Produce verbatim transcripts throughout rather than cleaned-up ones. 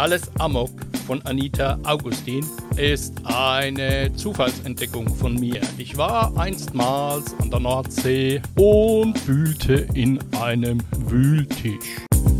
Alles Amok von Anita Augustin ist eine Zufallsentdeckung von mir. Ich war einstmals an der Nordsee und wühlte in einem Wühltisch.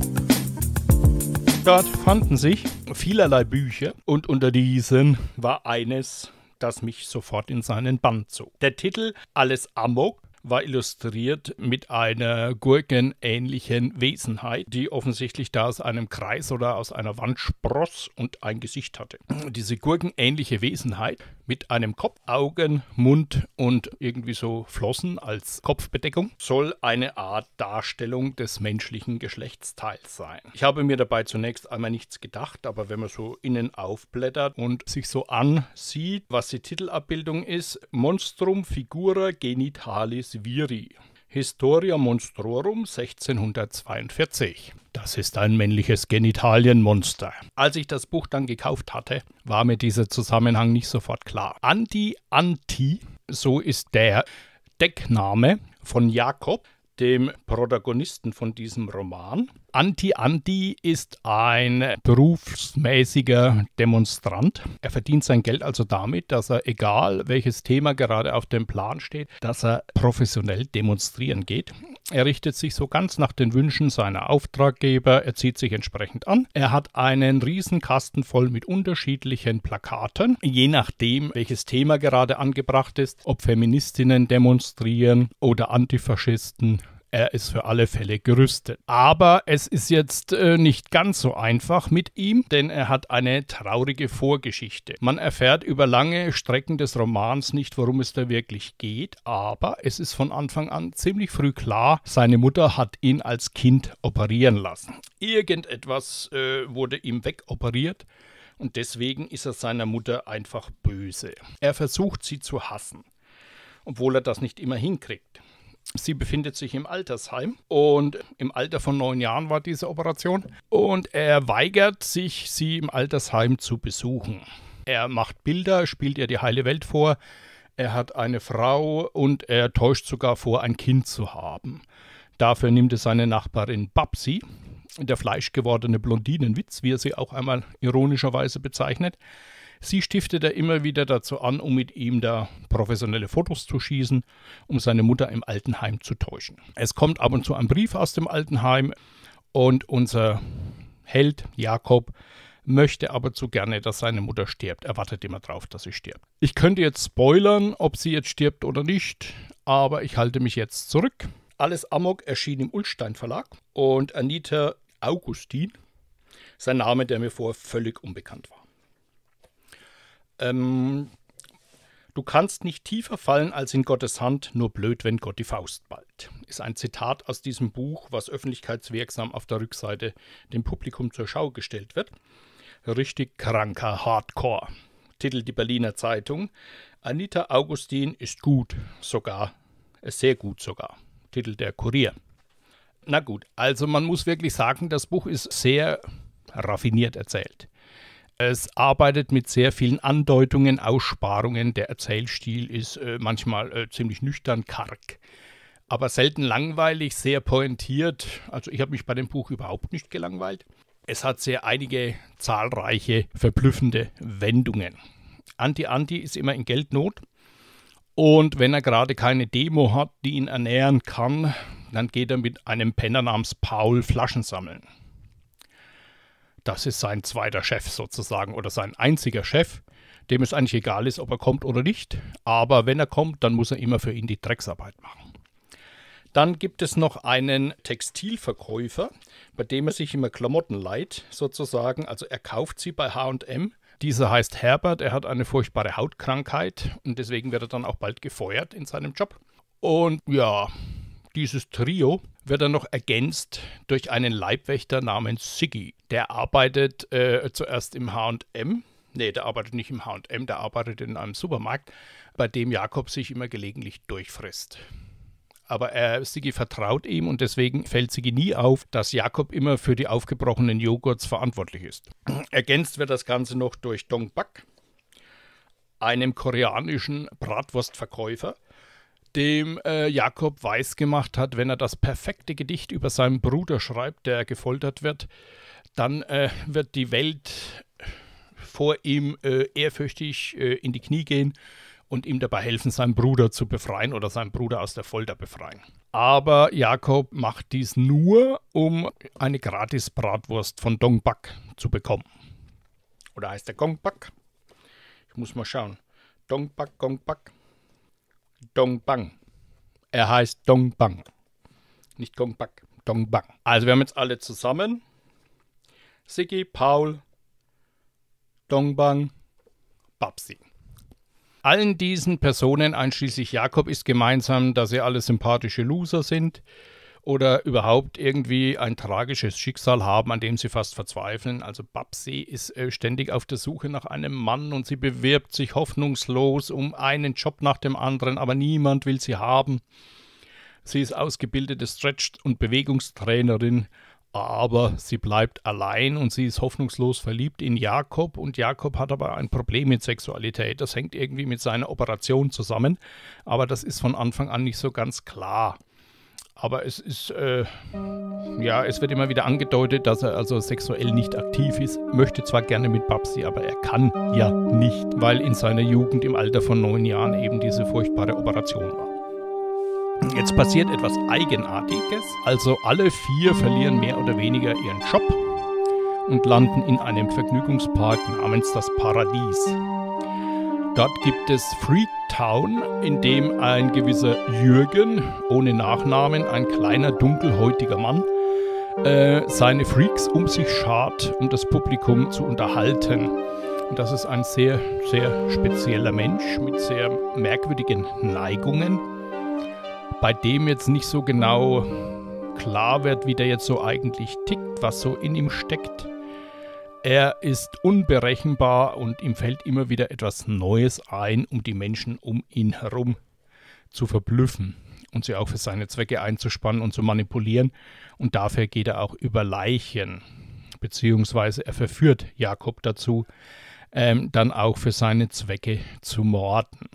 Dort fanden sich vielerlei Bücher und unter diesen war eines, das mich sofort in seinen Bann zog. Der Titel Alles Amok war illustriert mit einer gurkenähnlichen Wesenheit, die offensichtlich da aus einem Kreis oder aus einer Wand spross und ein Gesicht hatte. Diese gurkenähnliche Wesenheit mit einem Kopf, Augen, Mund und irgendwie so Flossen als Kopfbedeckung soll eine Art Darstellung des menschlichen Geschlechtsteils sein. Ich habe mir dabei zunächst einmal nichts gedacht, aber wenn man so innen aufblättert und sich so ansieht, was die Titelabbildung ist, Monstrum Figura Genitalis Viri. Historia Monstrorum sechzehnhundertzweiundvierzig. Das ist ein männliches Genitalienmonster. Als ich das Buch dann gekauft hatte, war mir dieser Zusammenhang nicht sofort klar. Anti-Anti, so ist der Deckname von Jakob, dem Protagonisten von diesem Roman. Anti-Anti ist ein berufsmäßiger Demonstrant. Er verdient sein Geld also damit, dass er, egal welches Thema gerade auf dem Plan steht, dass er professionell demonstrieren geht. Er richtet sich so ganz nach den Wünschen seiner Auftraggeber, er zieht sich entsprechend an. Er hat einen Riesenkasten voll mit unterschiedlichen Plakaten, je nachdem, welches Thema gerade angebracht ist, ob Feministinnen demonstrieren oder Antifaschisten. Er ist für alle Fälle gerüstet. Aber es ist jetzt äh, nicht ganz so einfach mit ihm, denn er hat eine traurige Vorgeschichte. Man erfährt über lange Strecken des Romans nicht, worum es da wirklich geht, aber es ist von Anfang an ziemlich früh klar, seine Mutter hat ihn als Kind operieren lassen. Irgendetwas äh, wurde ihm wegoperiert und deswegen ist er seiner Mutter einfach böse. Er versucht, sie zu hassen, obwohl er das nicht immer hinkriegt. Sie befindet sich im Altersheim und im Alter von neun Jahren war diese Operation und er weigert sich, sie im Altersheim zu besuchen. Er macht Bilder, spielt ihr die heile Welt vor, er hat eine Frau und er täuscht sogar vor, ein Kind zu haben. Dafür nimmt er seine Nachbarin Babsi, der fleischgewordene Blondinenwitz, wie er sie auch einmal ironischerweise bezeichnet. Sie stiftet er immer wieder dazu an, um mit ihm da professionelle Fotos zu schießen, um seine Mutter im Altenheim zu täuschen. Es kommt ab und zu ein Brief aus dem Altenheim und unser Held Jakob möchte aber zu gerne, dass seine Mutter stirbt. Er wartet immer drauf, dass sie stirbt. Ich könnte jetzt spoilern, ob sie jetzt stirbt oder nicht, aber ich halte mich jetzt zurück. Alles Amok erschien im Ullstein Verlag und Anita Augustin, sein Name, der mir vorher völlig unbekannt war. Ähm, du kannst nicht tiefer fallen als in Gottes Hand, nur blöd, wenn Gott die Faust ballt. Ist ein Zitat aus diesem Buch, was öffentlichkeitswirksam auf der Rückseite dem Publikum zur Schau gestellt wird. Richtig kranker Hardcore. Titel die Berliner Zeitung. Anita Augustin ist gut, sogar, sehr gut sogar. Titel der Kurier. Na gut, also man muss wirklich sagen, das Buch ist sehr raffiniert erzählt. Es arbeitet mit sehr vielen Andeutungen, Aussparungen. Der Erzählstil ist äh, manchmal äh, ziemlich nüchtern, karg, aber selten langweilig, sehr pointiert. Also ich habe mich bei dem Buch überhaupt nicht gelangweilt. Es hat sehr einige zahlreiche, verblüffende Wendungen. Anti-Anti ist immer in Geldnot und wenn er gerade keine Demo hat, die ihn ernähren kann, dann geht er mit einem Penner namens Paul Flaschen sammeln. Das ist sein zweiter Chef sozusagen oder sein einziger Chef, dem es eigentlich egal ist, ob er kommt oder nicht. Aber wenn er kommt, dann muss er immer für ihn die Drecksarbeit machen. Dann gibt es noch einen Textilverkäufer, bei dem er sich immer Klamotten leiht sozusagen. Also er kauft sie bei H und M. Dieser heißt Herbert, er hat eine furchtbare Hautkrankheit und deswegen wird er dann auch bald gefeuert in seinem Job. Und ja, dieses Trio wird dann noch ergänzt durch einen Leibwächter namens Siggi. Der arbeitet äh, zuerst im H und M. Nee, der arbeitet nicht im H und M, der arbeitet in einem Supermarkt, bei dem Jakob sich immer gelegentlich durchfrisst. Aber er, Siggi vertraut ihm und deswegen fällt Siggi nie auf, dass Jakob immer für die aufgebrochenen Joghurts verantwortlich ist. Ergänzt wird das Ganze noch durch Dong Bak, einem koreanischen Bratwurstverkäufer, dem äh, Jakob weisgemacht hat, wenn er das perfekte Gedicht über seinen Bruder schreibt, der gefoltert wird, dann äh, wird die Welt vor ihm äh, ehrfürchtig äh, in die Knie gehen und ihm dabei helfen, seinen Bruder zu befreien oder seinen Bruder aus der Folter befreien. Aber Jakob macht dies nur, um eine Gratis-Bratwurst von Dong Bak zu bekommen. Oder heißt der Gong Bak? Ich muss mal schauen. Dong Bak, Gong Bak. Dong Bang. Er heißt Dong Bang. Nicht Gong Bak, Dong Bang. Also wir haben jetzt alle zusammen. Siggi, Paul, Dong Bang, Babsi. Allen diesen Personen, einschließlich Jakob, ist gemeinsam, dass sie alle sympathische Loser sind oder überhaupt irgendwie ein tragisches Schicksal haben, an dem sie fast verzweifeln. Also Babsi ist äh, ständig auf der Suche nach einem Mann und sie bewirbt sich hoffnungslos um einen Job nach dem anderen, aber niemand will sie haben. Sie ist ausgebildete Stretch- und Bewegungstrainerin, aber sie bleibt allein und sie ist hoffnungslos verliebt in Jakob und Jakob hat aber ein Problem mit Sexualität. Das hängt irgendwie mit seiner Operation zusammen, aber das ist von Anfang an nicht so ganz klar. Aber es ist, äh, ja, es wird immer wieder angedeutet, dass er also sexuell nicht aktiv ist, möchte zwar gerne mit Babsi, aber er kann ja nicht, weil in seiner Jugend im Alter von neun Jahren eben diese furchtbare Operation war. Jetzt passiert etwas Eigenartiges, also alle vier verlieren mehr oder weniger ihren Job und landen in einem Vergnügungspark namens das Paradies. Dort gibt es Freaktown, in dem ein gewisser Jürgen, ohne Nachnamen, ein kleiner dunkelhäutiger Mann, äh, seine Freaks um sich schart, um das Publikum zu unterhalten. Und das ist ein sehr, sehr spezieller Mensch mit sehr merkwürdigen Neigungen, bei dem jetzt nicht so genau klar wird, wie der jetzt so eigentlich tickt, was so in ihm steckt. Er ist unberechenbar und ihm fällt immer wieder etwas Neues ein, um die Menschen um ihn herum zu verblüffen und sie auch für seine Zwecke einzuspannen und zu manipulieren. Und dafür geht er auch über Leichen, beziehungsweise er verführt Jakob dazu, ähm, dann auch für seine Zwecke zu morden.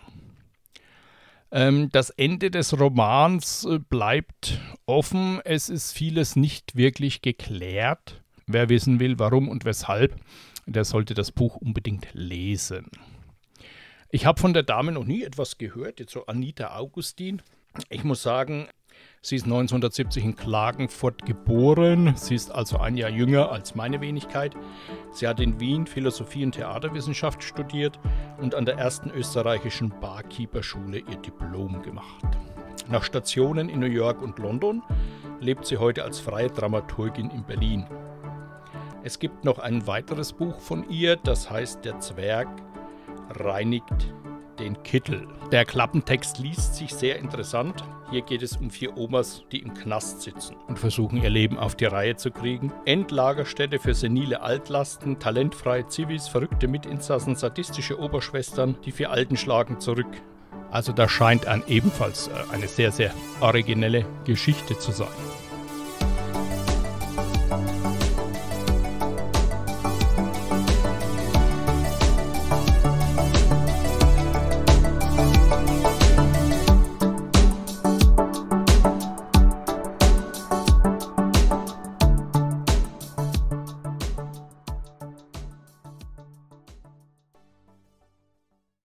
Ähm, das Ende des Romans äh, bleibt offen. Es ist vieles nicht wirklich geklärt. Wer wissen will, warum und weshalb, der sollte das Buch unbedingt lesen. Ich habe von der Dame noch nie etwas gehört, jetzt so Anita Augustin. Ich muss sagen, sie ist neunzehnhundertsiebzig in Klagenfurt geboren. Sie ist also ein Jahr jünger als meine Wenigkeit. Sie hat in Wien Philosophie und Theaterwissenschaft studiert und an der ersten österreichischen Barkeeper-Schule ihr Diplom gemacht. Nach Stationen in New York und London lebt sie heute als freie Dramaturgin in Berlin. Es gibt noch ein weiteres Buch von ihr, das heißt Der Zwerg reinigt den Kittel. Der Klappentext liest sich sehr interessant. Hier geht es um vier Omas, die im Knast sitzen und versuchen, ihr Leben auf die Reihe zu kriegen. Endlagerstätte für senile Altlasten, talentfreie Zivis, verrückte Mitinsassen, sadistische Oberschwestern, die vier Alten schlagen zurück. Also da scheint ein ebenfalls eine sehr, sehr originelle Geschichte zu sein.